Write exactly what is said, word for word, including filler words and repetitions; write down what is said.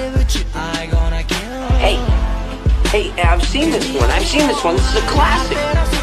Hey, hey, I've seen this one. I've seen this one. This is a classic.